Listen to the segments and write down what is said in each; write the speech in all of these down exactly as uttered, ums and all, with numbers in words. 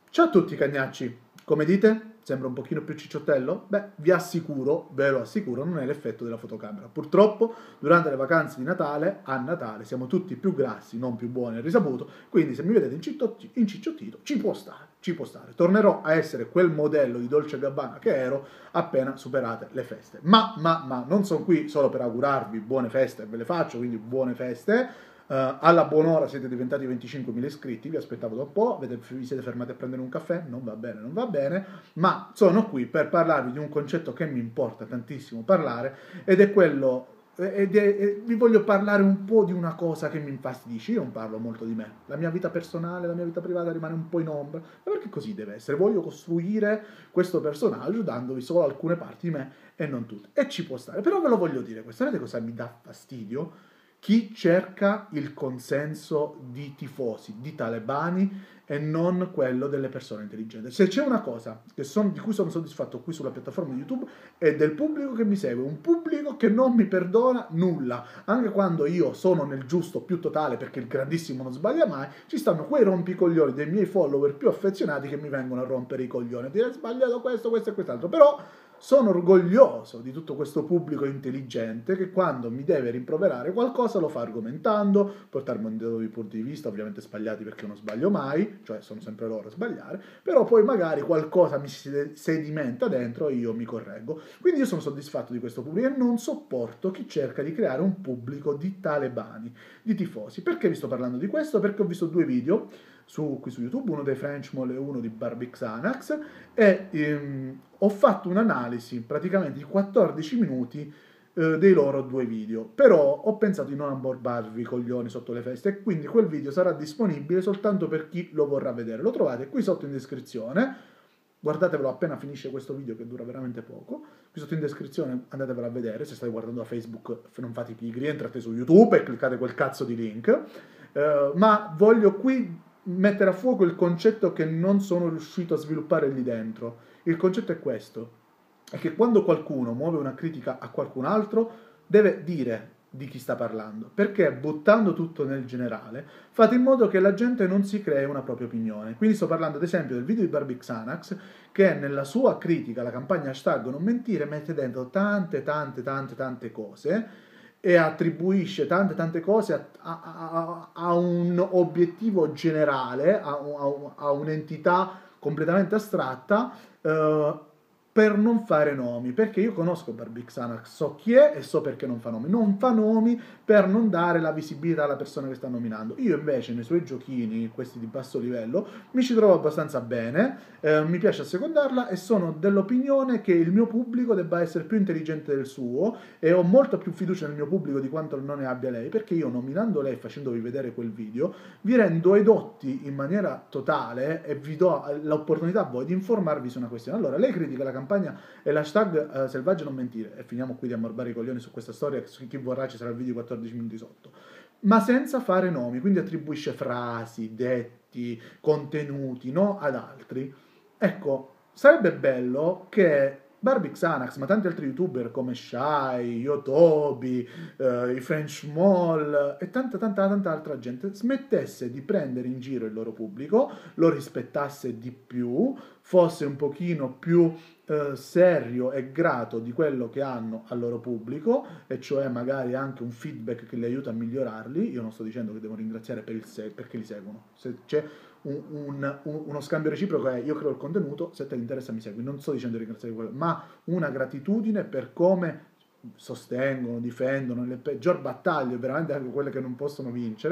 Ciao a tutti cagnacci, come dite? Sembra un pochino più cicciottello? Beh, vi assicuro, ve lo assicuro, non è l'effetto della fotocamera. Purtroppo, durante le vacanze di Natale, a Natale, siamo tutti più grassi, non più buoni, è risaputo, quindi se mi vedete incicciot- incicciotito, ci può stare, ci può stare. Tornerò a essere quel modello di Dolce e Gabbana che ero appena superate le feste. Ma, ma, ma, non sono qui solo per augurarvi buone feste, ve le faccio, quindi buone feste. Uh, alla buon'ora siete diventati venticinquemila iscritti, vi aspettavo da un po', vi siete fermati a prendere un caffè, non va bene, non va bene, ma sono qui per parlarvi di un concetto che mi importa tantissimo parlare ed è quello, ed è, e vi voglio parlare un po' di una cosa che mi infastidisce. Io non parlo molto di me, la mia vita personale, la mia vita privata rimane un po' in ombra, ma perché così deve essere, voglio costruire questo personaggio dandovi solo alcune parti di me e non tutte, e ci può stare, però ve lo voglio dire, questo sapete cosa mi dà fastidio? Chi cerca il consenso di tifosi, di talebani e non quello delle persone intelligenti. Se c'è una cosa che son, di cui sono soddisfatto qui sulla piattaforma di YouTube è del pubblico che mi segue, un pubblico che non mi perdona nulla, anche quando io sono nel giusto più totale perché il grandissimo non sbaglia mai, ci stanno quei rompicoglioni dei miei follower più affezionati che mi vengono a rompere i coglioni, a dire hai sbagliato questo, questo e quest'altro, però sono orgoglioso di tutto questo pubblico intelligente che quando mi deve rimproverare qualcosa lo fa argomentando, portarmi un nuovi punti di vista, ovviamente sbagliati perché non sbaglio mai, cioè sono sempre loro a sbagliare, però poi magari qualcosa mi si sedimenta dentro e io mi correggo. Quindi io sono soddisfatto di questo pubblico e non sopporto chi cerca di creare un pubblico di talebani, di tifosi. Perché vi sto parlando di questo? Perché ho visto due video Su, qui su YouTube, uno dei French Mall e uno di Barbie Xanax, e ehm, ho fatto un'analisi praticamente di quattordici minuti eh, dei loro due video, però ho pensato di non ammorbarvi i coglioni sotto le feste e quindi quel video sarà disponibile soltanto per chi lo vorrà vedere. Lo trovate qui sotto in descrizione, guardatevelo appena finisce questo video che dura veramente poco, qui sotto in descrizione andatevelo a vedere, se state guardando da Facebook non fate i pigri, entrate su YouTube e cliccate quel cazzo di link, eh, ma voglio qui mettere a fuoco il concetto che non sono riuscito a sviluppare lì dentro. Il concetto è questo, è che quando qualcuno muove una critica a qualcun altro deve dire di chi sta parlando, perché buttando tutto nel generale fate in modo che la gente non si crei una propria opinione. Quindi sto parlando ad esempio del video di Barbie Xanax che nella sua critica alla campagna hashtag non mentire mette dentro tante tante tante tante cose e attribuisce tante tante cose a, a, a, a un obiettivo generale, a, a, a un'entità completamente astratta, eh, per non fare nomi, perché io conosco Barbie Xanax, so chi è e so perché non fa nomi. Non fa nomi per non dare la visibilità alla persona che sta nominando. Io invece nei suoi giochini, questi di basso livello, mi ci trovo abbastanza bene, eh, mi piace assecondarla e sono dell'opinione che il mio pubblico debba essere più intelligente del suo e ho molta più fiducia nel mio pubblico di quanto non ne abbia lei, perché io nominando lei e facendovi vedere quel video vi rendo edotti in maniera totale e vi do l'opportunità a voi di informarvi su una questione. Allora, lei critica la campagna e l'hashtag uh, selvaggio non mentire, e finiamo qui di ammorbare i coglioni su questa storia, che chi vorrà ci sarà il video quattordici minuti sotto, ma senza fare nomi, quindi attribuisce frasi, detti, contenuti, no, ad altri. Ecco, sarebbe bello che Barbie Xanax, ma tanti altri youtuber come Shy, Yotobi, eh, i French Mall e tanta tanta tanta altra gente smettesse di prendere in giro il loro pubblico, lo rispettasse di più, fosse un pochino più eh, serio e grato di quello che hanno al loro pubblico, e cioè magari anche un feedback che li aiuta a migliorarli. Io non sto dicendo che devono ringraziare per il se- perché li seguono, se c'è un, un, un, uno scambio reciproco è io creo il contenuto, se te interessa mi segui, non sto dicendo di ringraziare quello, ma una gratitudine per come sostengono, difendono le peggior battaglie, veramente anche quelle che non possono vincere.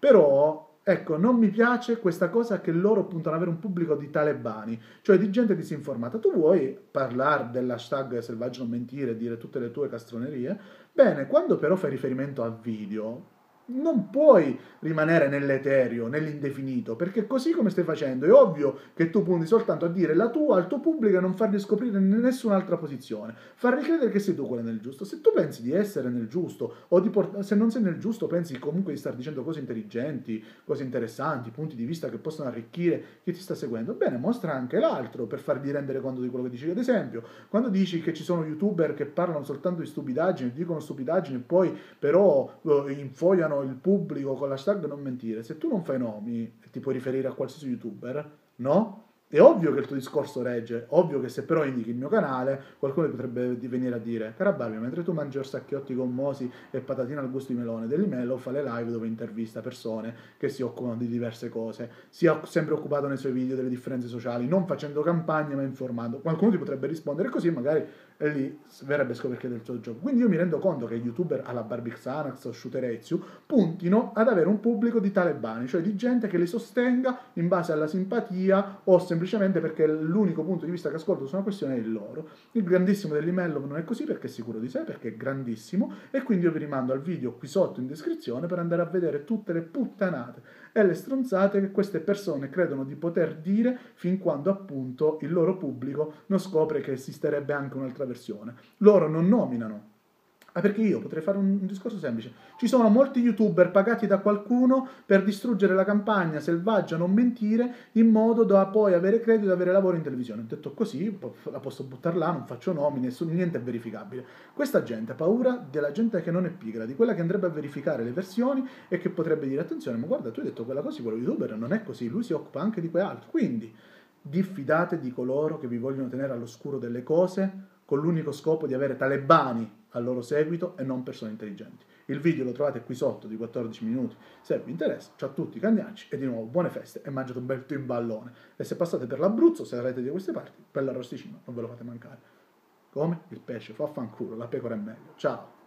Però ecco, non mi piace questa cosa che loro puntano ad avere un pubblico di talebani, cioè di gente disinformata. Tu vuoi parlare dell'hashtag selvaggio non mentire, dire tutte le tue castronerie? Bene, quando però fai riferimento a video non puoi rimanere nell'etereo, nell'indefinito, perché così come stai facendo è ovvio che tu punti soltanto a dire la tua al tuo pubblico e non fargli scoprire nessun'altra posizione, fargli credere che sei tu quello nel giusto. Se tu pensi di essere nel giusto o di port- se non sei nel giusto pensi comunque di star dicendo cose intelligenti, cose interessanti, punti di vista che possono arricchire chi ti sta seguendo, bene, mostra anche l'altro per fargli rendere conto di quello che dici. Ad esempio, quando dici che ci sono youtuber che parlano soltanto di stupidaggini, dicono stupidaggini e poi però eh, infogliano il pubblico con l'hashtag non mentire, se tu non fai nomi ti puoi riferire a qualsiasi youtuber, no? È ovvio che il tuo discorso regge, ovvio che se però indichi il mio canale, qualcuno potrebbe venire a dire: cara Barbie, mentre tu mangi orsacchiotti gommosi e patatine al gusto di melone dell'Imello, fa le live dove intervista persone che si occupano di diverse cose, si è sempre occupato nei suoi video delle differenze sociali, non facendo campagne ma informando. Qualcuno ti potrebbe rispondere così, magari e lì verrebbe scoperto del tuo gioco. Quindi io mi rendo conto che youtuber alla Barbie Xanax o Shooterezio puntino ad avere un pubblico di talebani, cioè di gente che li sostenga in base alla simpatia o semplicemente perché l'unico punto di vista che ascolto su una questione è il loro. Il grandissimo dell'Imello non è così perché è sicuro di sé, perché è grandissimo, e quindi io vi rimando al video qui sotto in descrizione per andare a vedere tutte le puttanate e le stronzate che queste persone credono di poter dire fin quando appunto il loro pubblico non scopre che esisterebbe anche un'altra versione. Loro non nominano. Ah, perché io potrei fare un, un discorso semplice. Ci sono molti youtuber pagati da qualcuno per distruggere la campagna selvaggia, non mentire, in modo da poi avere credito e avere lavoro in televisione. Detto così, la posso buttare là, non faccio nomi, nessun, niente è verificabile. Questa gente ha paura della gente che non è pigra, di quella che andrebbe a verificare le versioni e che potrebbe dire: attenzione, ma guarda, tu hai detto quella cosa, quello youtuber non è così, lui si occupa anche di quell'altro. Quindi diffidate di coloro che vi vogliono tenere all'oscuro delle cose con l'unico scopo di avere talebani al loro seguito e non persone intelligenti. Il video lo trovate qui sotto di quattordici minuti, se vi interessa. Ciao a tutti cagnacci e di nuovo buone feste e mangiate un bel timballone. E se passate per l'Abruzzo, se sarete di queste parti, per l'arrosticino non ve lo fate mancare. Come? Il pesce fa fanculo, la pecora è meglio. Ciao!